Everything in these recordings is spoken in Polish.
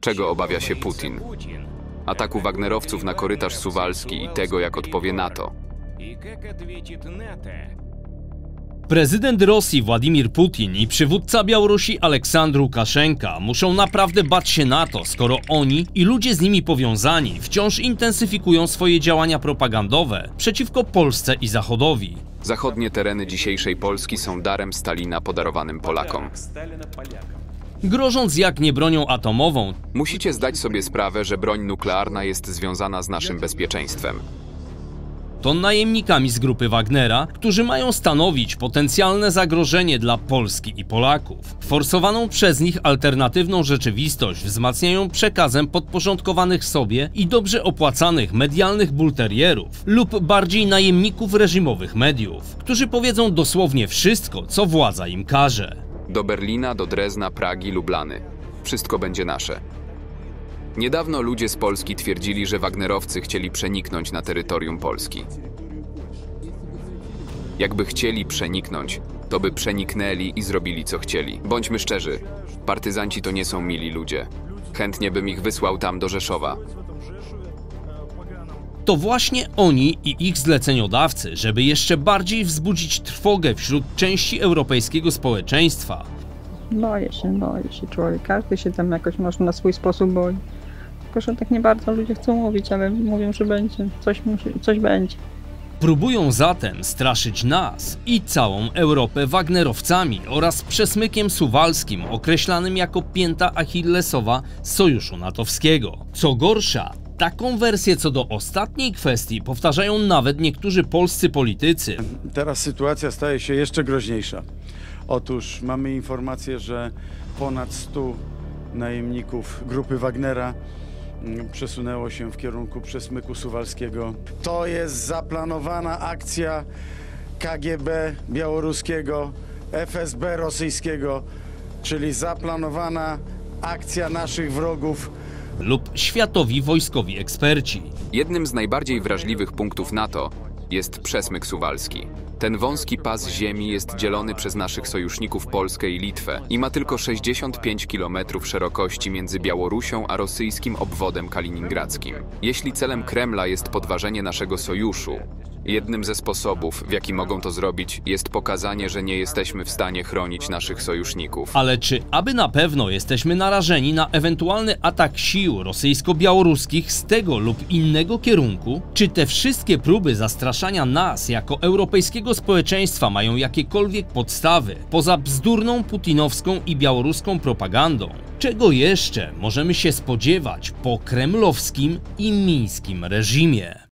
Czego obawia się Putin? Ataku wagnerowców na korytarz suwalski i tego, jak odpowie NATO. Prezydent Rosji Władimir Putin i przywódca Białorusi Aleksandr Łukaszenka muszą naprawdę bać się NATO, skoro oni i ludzie z nimi powiązani wciąż intensyfikują swoje działania propagandowe przeciwko Polsce i Zachodowi. Zachodnie tereny dzisiejszej Polski są darem Stalina podarowanym Polakom. Grożąc jak nie bronią atomową, Musicie zdać sobie sprawę, że broń nuklearna jest związana z naszym bezpieczeństwem. to najemnikami z grupy Wagnera, którzy mają stanowić potencjalne zagrożenie dla Polski i Polaków. Forsowaną przez nich alternatywną rzeczywistość wzmacniają przekazem podporządkowanych sobie i dobrze opłacanych medialnych bulterierów lub bardziej najemników reżimowych mediów, którzy powiedzą dosłownie wszystko, co władza im każe. Do Berlina, do Drezna, Pragi, Lublany. Wszystko będzie nasze. Niedawno ludzie z Polski twierdzili, że wagnerowcy chcieli przeniknąć na terytorium Polski. Jakby chcieli przeniknąć, to by przeniknęli i zrobili co chcieli. Bądźmy szczerzy, partyzanci to nie są mili ludzie. Chętnie bym ich wysłał tam do Rzeszowa. To właśnie oni i ich zleceniodawcy, żeby jeszcze bardziej wzbudzić trwogę wśród części europejskiego społeczeństwa. Boję się człowiek. Każdy się tam jakoś może na swój sposób boi. Tylko, że tak nie bardzo ludzie chcą mówić, ale mówią, że będzie. Coś będzie. Próbują zatem straszyć nas i całą Europę wagnerowcami oraz przesmykiem suwalskim określanym jako pięta achillesowa sojuszu natowskiego. Co gorsza, taką wersję co do ostatniej kwestii powtarzają nawet niektórzy polscy politycy. Teraz sytuacja staje się jeszcze groźniejsza. Otóż mamy informację, że ponad 100 najemników grupy Wagnera przesunęło się w kierunku przesmyku suwalskiego. To jest zaplanowana akcja KGB białoruskiego, FSB rosyjskiego, czyli zaplanowana akcja naszych wrogów. Lub światowi wojskowi eksperci. Jednym z najbardziej wrażliwych punktów NATO jest przesmyk suwalski. Ten wąski pas ziemi jest dzielony przez naszych sojuszników Polskę i Litwę i ma tylko 65 km szerokości między Białorusią a rosyjskim obwodem kaliningradzkim. Jeśli celem Kremla jest podważenie naszego sojuszu, jednym ze sposobów, w jaki mogą to zrobić, jest pokazanie, że nie jesteśmy w stanie chronić naszych sojuszników. Ale czy aby na pewno jesteśmy narażeni na ewentualny atak sił rosyjsko-białoruskich z tego lub innego kierunku? Czy te wszystkie próby zastraszania nas jako europejskiego społeczeństwa mają jakiekolwiek podstawy poza bzdurną putinowską i białoruską propagandą? Czego jeszcze możemy się spodziewać po kremlowskim i mińskim reżimie?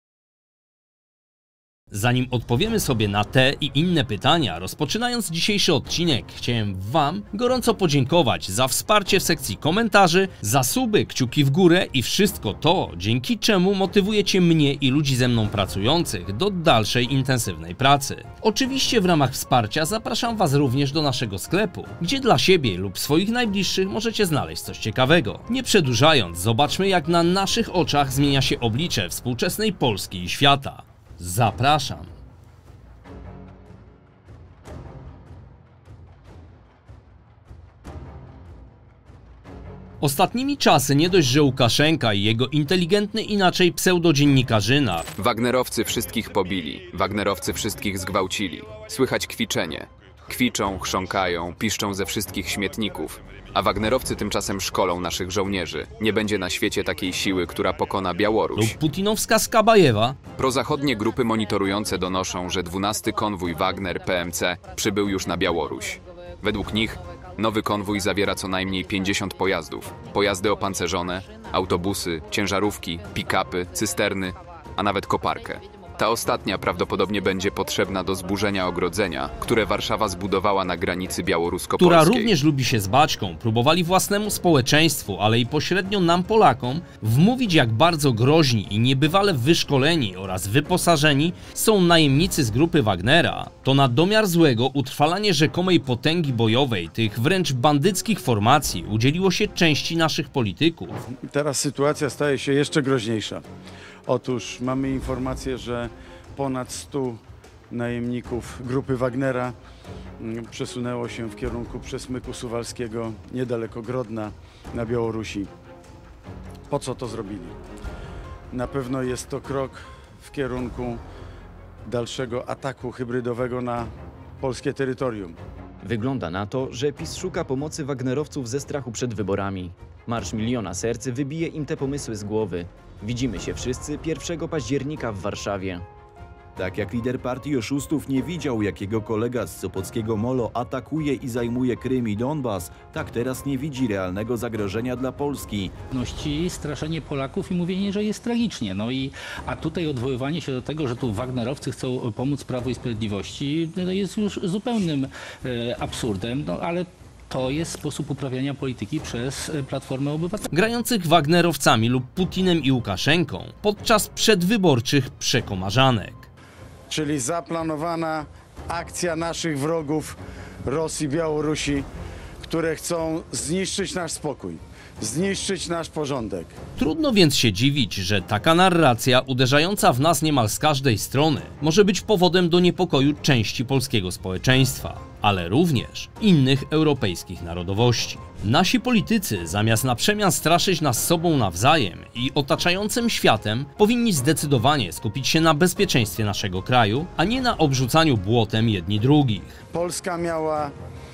Zanim odpowiemy sobie na te i inne pytania, rozpoczynając dzisiejszy odcinek, chciałem Wam gorąco podziękować za wsparcie w sekcji komentarzy, za suby, kciuki w górę i wszystko to, dzięki czemu motywujecie mnie i ludzi ze mną pracujących do dalszej intensywnej pracy. Oczywiście w ramach wsparcia zapraszam Was również do naszego sklepu, gdzie dla siebie lub swoich najbliższych możecie znaleźć coś ciekawego. Nie przedłużając, zobaczmy jak na naszych oczach zmienia się oblicze współczesnej Polski i świata. Zapraszam. Ostatnimi czasy nie dość, że Łukaszenka i jego inteligentny inaczej pseudodziennikarzyna Wagnerowcy wszystkich pobili, wagnerowcy wszystkich zgwałcili. Słychać kwiczenie. Kwiczą, chrząkają, piszczą ze wszystkich śmietników. A wagnerowcy tymczasem szkolą naszych żołnierzy. Nie będzie na świecie takiej siły, która pokona Białoruś. lub putinowska Skabajewa Prozachodnie grupy monitorujące donoszą, że 12 konwój Wagner PMC przybył już na Białoruś. Według nich nowy konwój zawiera co najmniej 50 pojazdów. Pojazdy opancerzone, autobusy, ciężarówki, pick-upy, cysterny, a nawet koparkę. Ta ostatnia prawdopodobnie będzie potrzebna do zburzenia ogrodzenia, które Warszawa zbudowała na granicy białorusko-polskiej. która również lubi się z baćką, próbowali własnemu społeczeństwu, ale i pośrednio nam Polakom wmówić jak bardzo groźni i niebywale wyszkoleni oraz wyposażeni są najemnicy z grupy Wagnera, to na domiar złego utrwalanie rzekomej potęgi bojowej tych wręcz bandyckich formacji udzieliło się części naszych polityków. Teraz sytuacja staje się jeszcze groźniejsza. Otóż mamy informację, że ponad 100 najemników grupy Wagnera przesunęło się w kierunku przesmyku suwalskiego niedaleko Grodna na Białorusi. po co to zrobili. Na pewno jest to krok w kierunku dalszego ataku hybrydowego na polskie terytorium. Wygląda na to, że PiS szuka pomocy Wagnerowców ze strachu przed wyborami. Marsz Miliona Serc wybije im te pomysły z głowy. Widzimy się wszyscy 1 października w Warszawie. Tak jak lider partii oszustów nie widział, jak jego kolega z sopockiego Molo atakuje i zajmuje Krym i Donbas, tak teraz nie widzi realnego zagrożenia dla Polski. Straszenie Polaków i mówienie, że jest tragicznie. A tutaj odwoływanie się do tego, że tu Wagnerowcy chcą pomóc Prawu i Sprawiedliwości, jest już zupełnym absurdem, ale to jest sposób uprawiania polityki przez Platformę Obywatelską. Grających Wagnerowcami lub Putinem i Łukaszenką podczas przedwyborczych przekomarzanek. Czyli zaplanowana akcja naszych wrogów Rosji, Białorusi, które chcą zniszczyć nasz spokój, zniszczyć nasz porządek. Trudno więc się dziwić, że taka narracja uderzająca w nas niemal z każdej strony może być powodem do niepokoju części polskiego społeczeństwa, ale również innych europejskich narodowości. Nasi politycy, zamiast na przemian straszyć nas sobą nawzajem i otaczającym światem, powinni zdecydowanie skupić się na bezpieczeństwie naszego kraju, a nie na obrzucaniu błotem jedni drugich. Polska miała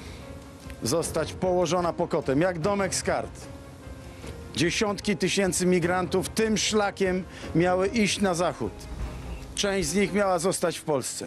zostać położona pokotem, jak domek z kart. Dziesiątki tysięcy migrantów tym szlakiem miały iść na zachód. Część z nich miała zostać w Polsce.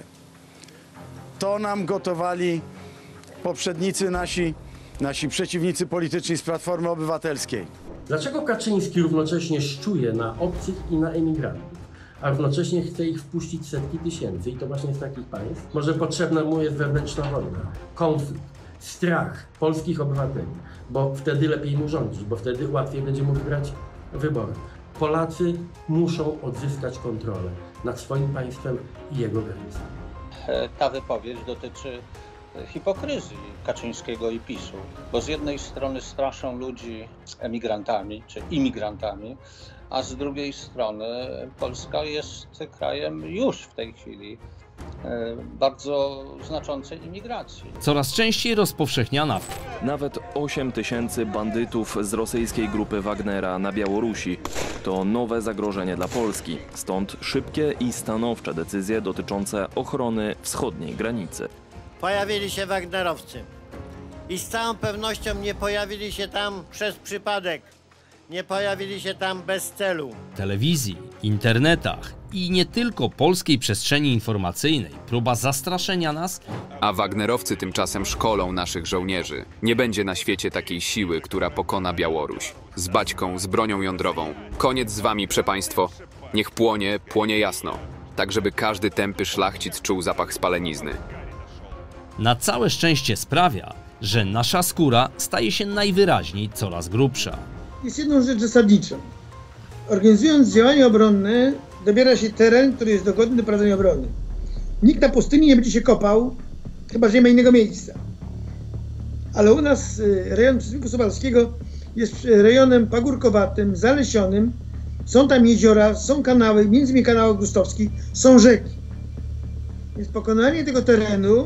To nam gotowali poprzednicy nasi przeciwnicy polityczni z Platformy Obywatelskiej. Dlaczego Kaczyński równocześnie szczuje na obcych i na emigrantów, a równocześnie chce ich wpuścić setki tysięcy i to właśnie z takich państw? Może potrzebna mu jest wewnętrzna wojna, konflikt, strach polskich obywateli, bo wtedy lepiej mu rządzić, bo wtedy łatwiej będzie mógł wygrać wybory. Polacy muszą odzyskać kontrolę nad swoim państwem i jego granicami. Ta wypowiedź dotyczy hipokryzji Kaczyńskiego i PiS-u, bo z jednej strony straszą ludzi emigrantami czy imigrantami, a z drugiej strony Polska jest krajem już w tej chwili bardzo znaczącej imigracji. Coraz częściej rozpowszechniana Nawet 8 000 bandytów z rosyjskiej grupy Wagnera na Białorusi to nowe zagrożenie dla Polski. Stąd szybkie i stanowcze decyzje dotyczące ochrony wschodniej granicy. Pojawili się Wagnerowcy i z całą pewnością nie pojawili się tam przez przypadek. Nie pojawili się tam bez celu. telewizji, internetach i nie tylko polskiej przestrzeni informacyjnej próba zastraszenia nas, A Wagnerowcy tymczasem szkolą naszych żołnierzy. Nie będzie na świecie takiej siły, która pokona Białoruś. Z baćką, z bronią jądrową. Koniec z wami, przepaństwo. Niech płonie, płonie jasno. Tak, żeby każdy tępy szlachcic czuł zapach spalenizny. na całe szczęście sprawia, że nasza skóra staje się najwyraźniej coraz grubsza. Jest jedną rzecz zasadniczą. Organizując działania obronne, dobiera się teren, który jest dogodny do prowadzenia obrony. Nikt na pustyni nie będzie się kopał, chyba że nie ma innego miejsca. Ale u nas rejon Przesmyku Suwalskiego jest rejonem pagórkowatym, zalesionym. Są tam jeziora, są kanały, między innymi kanał Augustowski, są rzeki. Więc pokonanie tego terenu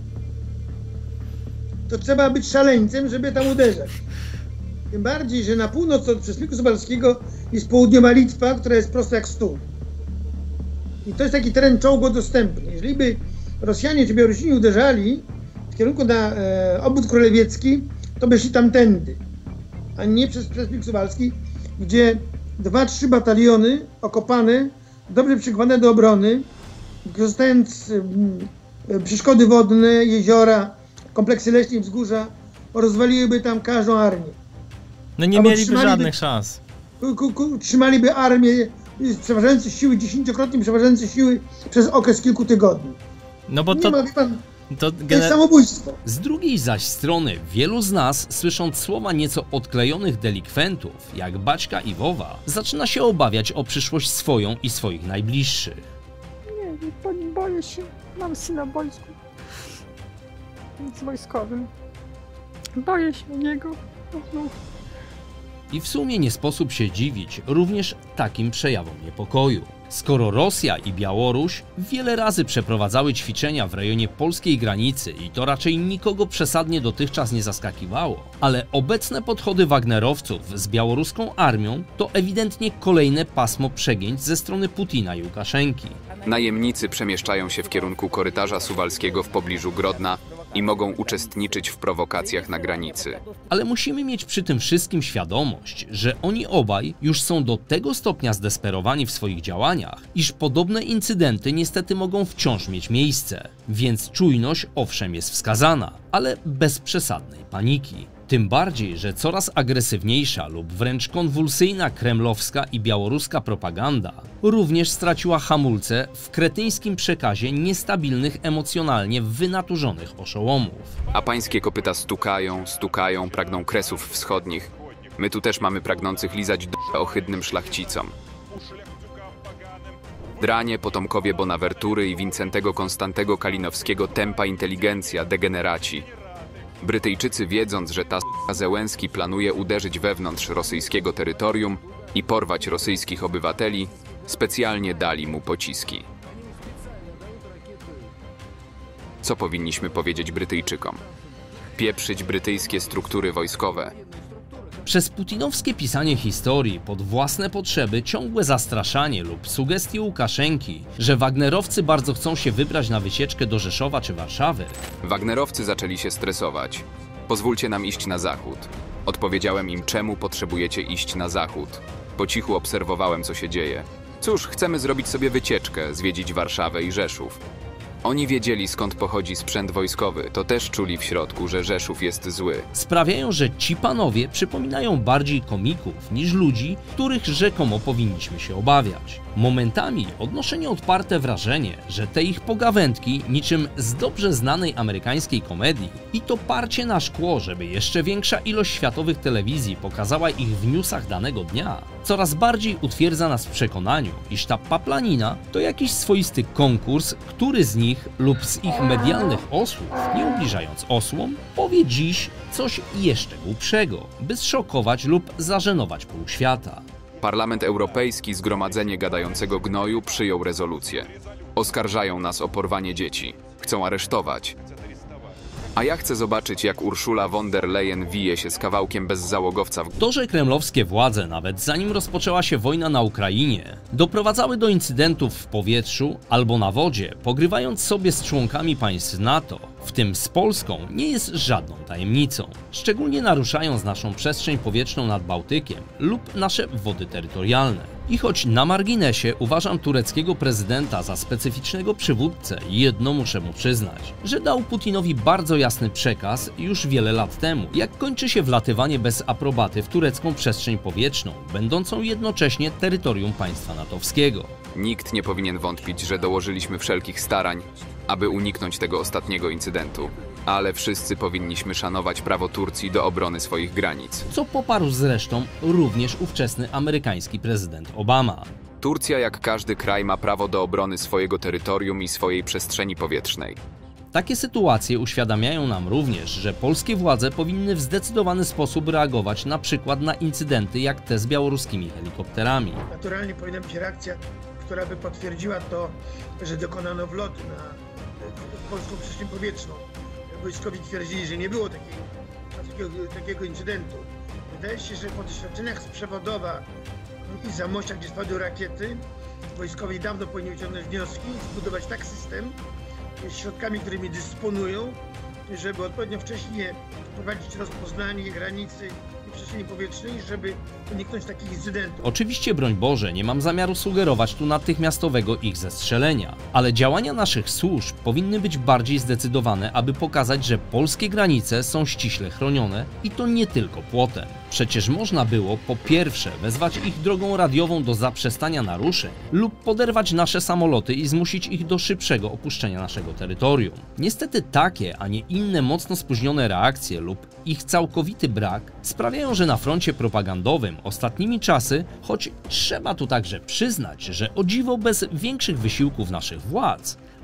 to trzeba być szaleńcem, żeby tam uderzać. Tym bardziej, że na północ od Przesmyku Suwalskiego jest południowa Litwa, która jest prosta jak stół. I to jest taki teren czołgodostępny. Jeżeli by Rosjanie czy Białorusini uderzali w kierunku na obwód królewiecki, to by szli tamtędy, a nie przez Przesmyk Suwalski, gdzie 2-3 bataliony okopane, dobrze przygotowane do obrony, korzystając przeszkody wodne, jeziora, kompleksy leśne i wzgórza, rozwaliłyby tam każdą armię. No nie mieliby żadnych szans. Trzymaliby armię, przeważające siły, 10-krotnie przeważające siły przez okres kilku tygodni. No bo to jest samobójstwo. Z drugiej zaś strony wielu z nas, słysząc słowa nieco odklejonych delikwentów, jak Baćka i Wowa, zaczyna się obawiać o przyszłość swoją i swoich najbliższych. Nie, boję się. Mam syna w wojsku. Jest wojskowym. Boję się o niego. I w sumie nie sposób się dziwić również takim przejawom niepokoju. Skoro Rosja i Białoruś wiele razy przeprowadzały ćwiczenia w rejonie polskiej granicy i to raczej nikogo przesadnie dotychczas nie zaskakiwało, ale obecne podchody wagnerowców z białoruską armią to ewidentnie kolejne pasmo przegięć ze strony Putina i Łukaszenki. Najemnicy przemieszczają się w kierunku korytarza suwalskiego w pobliżu Grodna i mogą uczestniczyć w prowokacjach na granicy. Ale musimy mieć przy tym wszystkim świadomość, że oni obaj już są do tego stopnia zdesperowani w swoich działaniach, iż podobne incydenty niestety mogą wciąż mieć miejsce. Więc czujność owszem jest wskazana, ale bez przesadnej paniki. Tym bardziej, że coraz agresywniejsza lub wręcz konwulsyjna kremlowska i białoruska propaganda również straciła hamulce w kretyńskim przekazie niestabilnych emocjonalnie wynaturzonych oszołomów. A pańskie kopyta stukają, pragną Kresów Wschodnich. My tu też mamy pragnących lizać dupę ohydnym szlachcicom. Dranie, potomkowie Bonaventury i Wincentego Konstantego Kalinowskiego, tempa inteligencja, degeneraci. Brytyjczycy, wiedząc, że ta Zełenski planuje uderzyć wewnątrz rosyjskiego terytorium i porwać rosyjskich obywateli, specjalnie dali mu pociski. Co powinniśmy powiedzieć Brytyjczykom? Pieprzyć brytyjskie struktury wojskowe. Przez putinowskie pisanie historii pod własne potrzeby ciągłe zastraszanie lub sugestie Łukaszenki, że wagnerowcy bardzo chcą się wybrać na wycieczkę do Rzeszowa czy Warszawy. Wagnerowcy zaczęli się stresować. Pozwólcie nam iść na zachód. Odpowiedziałem im, czemu potrzebujecie iść na zachód. Po cichu obserwowałem, co się dzieje. Cóż, chcemy zrobić sobie wycieczkę, zwiedzić Warszawę i Rzeszów. Oni wiedzieli, skąd pochodzi sprzęt wojskowy, to też czuli w środku, że Rzeszów jest zły. Sprawiają, że ci panowie przypominają bardziej komików niż ludzi, których rzekomo powinniśmy się obawiać. Momentami odnoszę nieodparte wrażenie, że te ich pogawędki niczym z dobrze znanej amerykańskiej komedii i to parcie na szkło, żeby jeszcze większa ilość światowych telewizji pokazała ich w newsach danego dnia, coraz bardziej utwierdza nas w przekonaniu, iż ta paplanina to jakiś swoisty konkurs, który z nich lub z ich medialnych osłów, nie ubliżając osłom, powie dziś coś jeszcze głupszego, by zszokować lub zażenować pół świata. Parlament Europejski, Zgromadzenie Gadającego Gnoju, przyjął rezolucję. Oskarżają nas o porwanie dzieci. Chcą aresztować. A ja chcę zobaczyć, jak Ursula von der Leyen wije się z kawałkiem bezzałogowca w... To, że kremlowskie władze, nawet zanim rozpoczęła się wojna na Ukrainie, doprowadzały do incydentów w powietrzu albo na wodzie, pogrywając sobie z członkami państw NATO, w tym z Polską, nie jest żadną tajemnicą. Szczególnie naruszając naszą przestrzeń powietrzną nad Bałtykiem lub nasze wody terytorialne. I choć na marginesie uważam tureckiego prezydenta za specyficznego przywódcę, jedno muszę mu przyznać, że dał Putinowi bardzo jasny przekaz już wiele lat temu, jak kończy się wlatywanie bez aprobaty w turecką przestrzeń powietrzną, będącą jednocześnie terytorium państwa natowskiego. Nikt nie powinien wątpić, że dołożyliśmy wszelkich starań, aby uniknąć tego ostatniego incydentu. Ale wszyscy powinniśmy szanować prawo Turcji do obrony swoich granic. Co poparł zresztą również ówczesny amerykański prezydent Obama. Turcja, jak każdy kraj, ma prawo do obrony swojego terytorium i swojej przestrzeni powietrznej. Takie sytuacje uświadamiają nam również, że polskie władze powinny w zdecydowany sposób reagować na przykład na incydenty jak te z białoruskimi helikopterami. Naturalnie powinna być reakcja, która by potwierdziła to, że dokonano wlotu na polską przestrzeń powietrzną. Wojskowi twierdzili, że nie było takiego incydentu. Wydaje się, że po doświadczeniach z Przewodowa i Zamościa, gdzie spadły rakiety, wojskowi dawno powinni wyciągnąć wnioski, zbudować tak system, środkami, którymi dysponują, żeby odpowiednio wcześnie wprowadzić rozpoznanie granicy i przestrzeni powietrznej, żeby uniknąć takich incydentów. Oczywiście, broń Boże, nie mam zamiaru sugerować tu natychmiastowego ich zestrzelenia, ale działania naszych służb powinny być bardziej zdecydowane, aby pokazać, że polskie granice są ściśle chronione i to nie tylko płotem. Przecież można było po pierwsze wezwać ich drogą radiową do zaprzestania naruszeń lub poderwać nasze samoloty i zmusić ich do szybszego opuszczenia naszego terytorium. Niestety takie, a nie inne mocno spóźnione reakcje lub ich całkowity brak sprawiają, że na froncie propagandowym ostatnimi czasy, choć trzeba tu także przyznać, że o dziwo bez większych wysiłków naszych władz,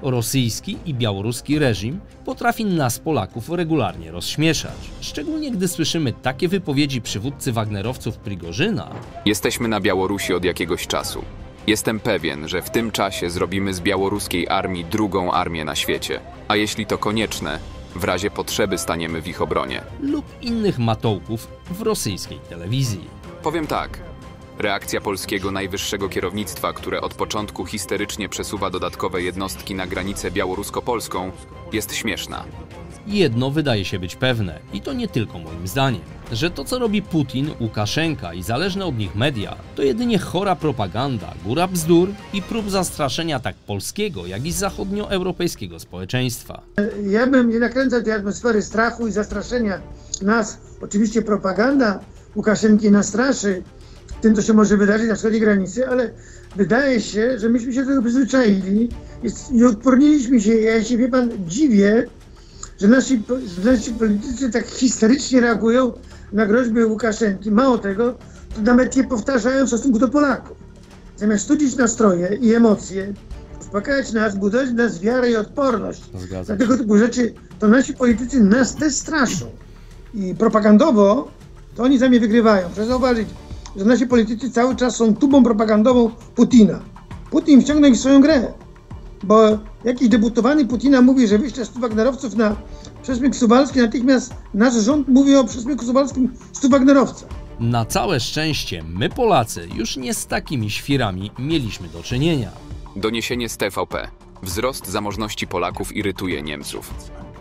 Rosyjski i białoruski reżim potrafi nas, Polaków, regularnie rozśmieszać. Szczególnie gdy słyszymy takie wypowiedzi przywódcy wagnerowców Prigorzyna. Jesteśmy na Białorusi od jakiegoś czasu. Jestem pewien, że w tym czasie zrobimy z białoruskiej armii drugą armię na świecie. A jeśli to konieczne, w razie potrzeby staniemy w ich obronie. Lub innych matołków w rosyjskiej telewizji. Powiem tak. Reakcja polskiego najwyższego kierownictwa, które od początku histerycznie przesuwa dodatkowe jednostki na granicę białorusko-polską, jest śmieszna. Jedno wydaje się być pewne, i to nie tylko moim zdaniem, że to, co robi Putin, Łukaszenka i zależne od nich media, to jedynie chora propaganda, góra bzdur i prób zastraszenia tak polskiego, jak i zachodnioeuropejskiego społeczeństwa. Ja bym nie nakręcał tej atmosfery strachu i zastraszenia nas. Oczywiście propaganda Łukaszenki nas straszy tym, co się może wydarzyć na wschodniej granicy, ale wydaje się, że myśmy się do tego przyzwyczaili i odporniliśmy się. Ja się, wie pan, dziwię, że nasi politycy tak histerycznie reagują na groźby Łukaszenki. Mało tego, to nawet je powtarzają w stosunku do Polaków. Zamiast studzić nastroje i emocje, uspokajać nas, budować w nas wiarę i odporność na tego typu rzeczy, to nasi politycy nas też straszą. I propagandowo to oni sami wygrywają. Proszę zauważyć, że nasi politycy cały czas są tubą propagandową Putina. Putin wciągnął ich w swoją grę, bo jakiś deputowany Putina mówi, że wyśle 100 wagnerowców na przesmyk suwalski, natychmiast nasz rząd mówi o przesmyku suwalskim 100 wagnerowców. Na całe szczęście my, Polacy, już nie z takimi świrami mieliśmy do czynienia. Doniesienie z TVP. Wzrost zamożności Polaków irytuje Niemców.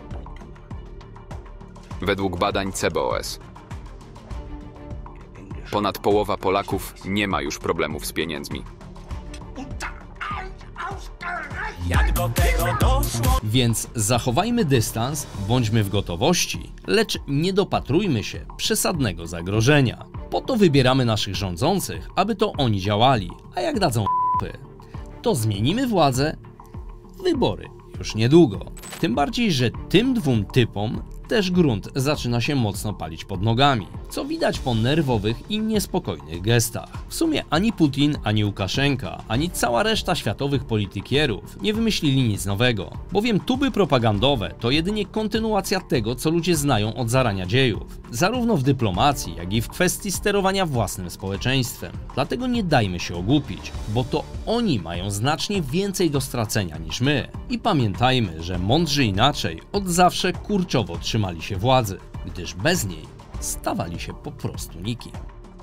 Według badań CBOS ponad połowa Polaków nie ma już problemów z pieniędzmi. Jak do tego doszło? Więc zachowajmy dystans, bądźmy w gotowości, lecz nie dopatrujmy się przesadnego zagrożenia. Po to wybieramy naszych rządzących, aby to oni działali, a jak dadzą to zmienimy władzę, wybory już niedługo. Tym bardziej, że tym dwóm typom też grunt zaczyna się mocno palić pod nogami, co widać po nerwowych i niespokojnych gestach. W sumie ani Putin, ani Łukaszenka, ani cała reszta światowych politykierów nie wymyślili nic nowego, bowiem tuby propagandowe to jedynie kontynuacja tego, co ludzie znają od zarania dziejów, zarówno w dyplomacji, jak i w kwestii sterowania własnym społeczeństwem. Dlatego nie dajmy się ogłupić, bo to oni mają znacznie więcej do stracenia niż my. I pamiętajmy, że mądrzy inaczej od zawsze kurczowo trzymali się władzy, gdyż bez niej stawali się po prostu nikim.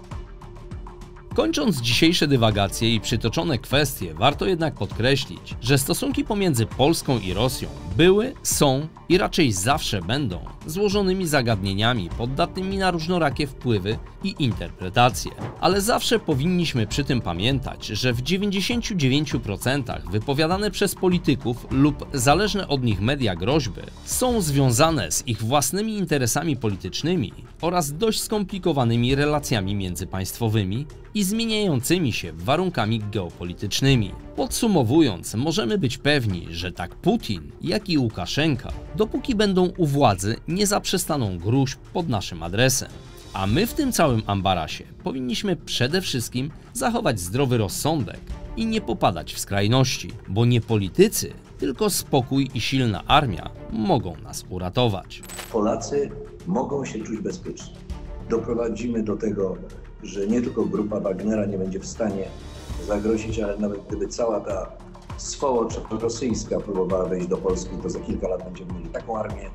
Kończąc dzisiejsze dywagacje i przytoczone kwestie, warto jednak podkreślić, że stosunki pomiędzy Polską i Rosją były, są i raczej zawsze będą złożonymi zagadnieniami poddatnymi na różnorakie wpływy i interpretacje. Ale zawsze powinniśmy przy tym pamiętać, że w 99% wypowiadane przez polityków lub zależne od nich media groźby są związane z ich własnymi interesami politycznymi oraz dość skomplikowanymi relacjami międzypaństwowymi i zmieniającymi się warunkami geopolitycznymi. Podsumowując, możemy być pewni, że tak Putin, jak i Łukaszenka, dopóki będą u władzy, nie zaprzestaną gróźb pod naszym adresem. A my w tym całym ambarasie powinniśmy przede wszystkim zachować zdrowy rozsądek i nie popadać w skrajności, bo nie politycy, tylko spokój i silna armia mogą nas uratować. Polacy mogą się czuć bezpiecznie. Doprowadzimy do tego, że nie tylko grupa Wagnera nie będzie w stanie zagrozić, ale nawet gdyby cała ta swołocz rosyjska próbowała wejść do Polski, to za kilka lat będziemy mieli taką armię,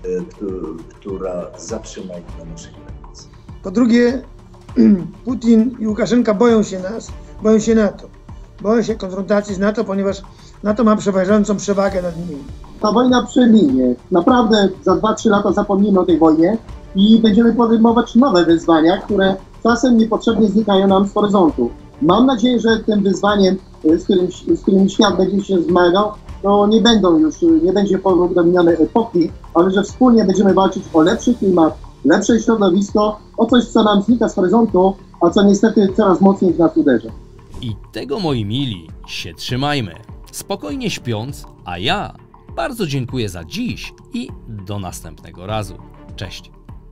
która zatrzyma ich na naszej granicy. Po drugie, Putin i Łukaszenka boją się nas, boją się NATO. Boją się konfrontacji z NATO, ponieważ NATO ma przeważającą przewagę nad nimi. Ta wojna przeminie. Naprawdę za 2-3 lata zapomnimy o tej wojnie i będziemy podejmować nowe wyzwania, które czasem niepotrzebnie znikają nam z horyzontu. Mam nadzieję, że tym wyzwaniem, z którym świat będzie się zmagał, to nie będzie powrót do minionej epoki, ale że wspólnie będziemy walczyć o lepszy klimat, lepsze środowisko, o coś, co nam znika z horyzontu, a co niestety coraz mocniej w nas uderza. I tego, moi mili, się trzymajmy. Spokojnie śpiąc, a ja bardzo dziękuję za dziś i do następnego razu. Cześć!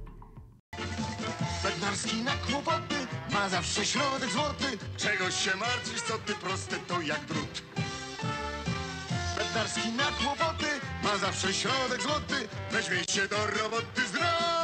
Bednarski na kłopoty ma zawsze środek złoty. Czegoś się martwisz, co ty proste to jak drut. Starski na kłopoty ma zawsze środek złoty. Weźmie się do roboty, zna